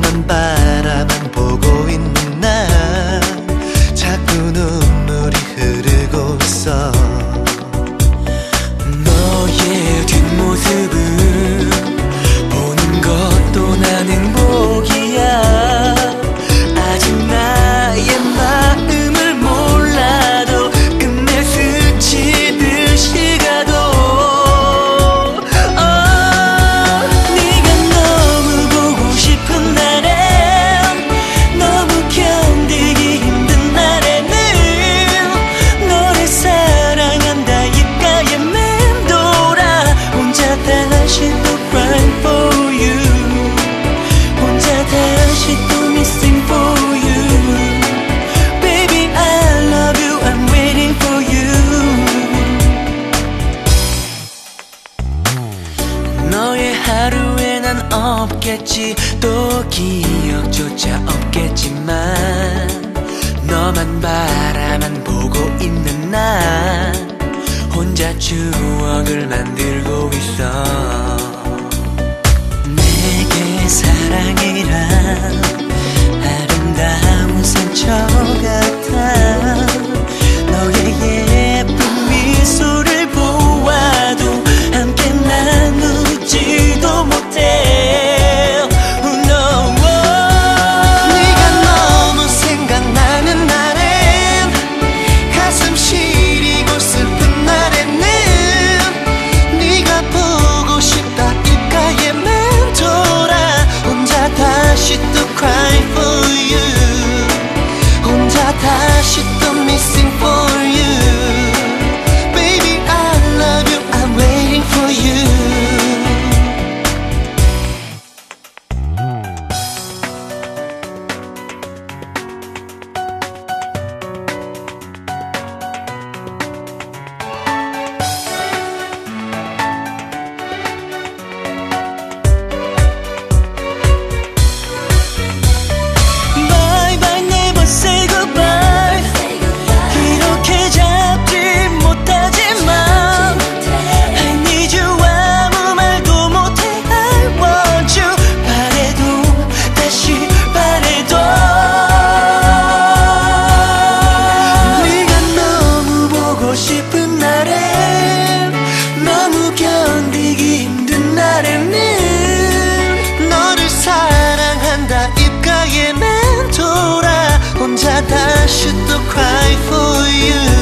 너만 바라만 보고 있는 나 자꾸 눈물이 흐르고 있어. 너의 뒷모습을 보는 것도 난 행복이야. 아직 나의 마음을 몰라도 끝내 스치듯이 가도 네가 너무 보고 싶은 날엔 너무 견디기 힘든 날에는 너를 사랑한다 입가에 맴돌아 혼자 다시 또 crying for you 혼자 다시 또 missing for you Baby I love you I'm waiting for you 너의 하루에 난 없겠지 또 기억조차 없겠지만 너만 바라만 보고 있는 나 혼자 추억을 만들고 있어. 내게 사랑이란 아름다운 상처 같아. 너의 예쁜 미소를 보아도 함께 나누지도 못해. Oh no. 네가 너무 생각나는 날엔 가슴 시리고 슬픈 날에는 네가 보고 싶다 입가에 맴돌아 혼자 다시 또 cry for you 혼자 다시 또 missing for you Baby I love you I'm waiting for you Bye bye never say goodbye 이렇게 잡지 못하지만 I need you 아무 말도 못해 I want you 바래도 다시 바래도 네가 너무 보고 싶은 날엔 너무 견디기 힘든 날에는 너를 사랑한다 입가에 맴돌아 혼자 다시 또 cry for you